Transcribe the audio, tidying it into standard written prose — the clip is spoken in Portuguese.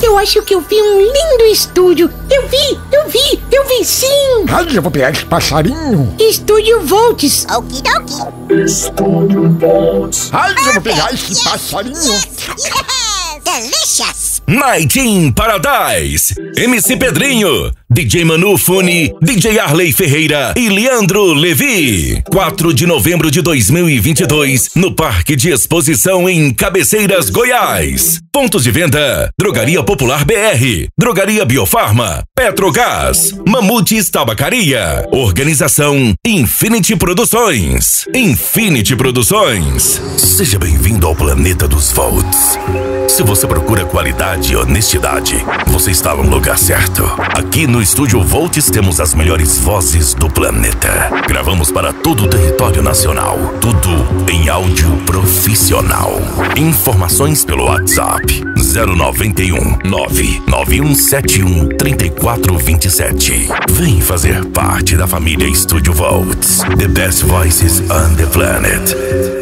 Eu acho que eu vi um lindo estúdio. Eu vi sim. Ai, eu vou pegar esse passarinho. Estúdio Volts. Okidoki. Estúdio Volts. Ai, eu vou pegar esse passarinho. Delicious. Night in Paradise, MC Pedrinho, DJ Manu Funi, DJ Arley Ferreira e Leandro Levi. 4 de novembro de 2022, no Parque de Exposição em Cabeceiras, Goiás. Pontos de venda: Drogaria Popular BR, Drogaria Biofarma, Petrogás, Mamutes Tabacaria. Organização Infinity Produções. Infinity Produções. Seja bem-vindo ao planeta dos Volts. Se você procura qualidade e honestidade, você está no lugar certo. Aqui no Estúdio Volts temos as melhores vozes do planeta. Gravamos para todo o território nacional. Tudo em áudio profissional. Informações pelo WhatsApp 091 99171 3427. Vem fazer parte da família Estúdio Volts. The best voices on the planet.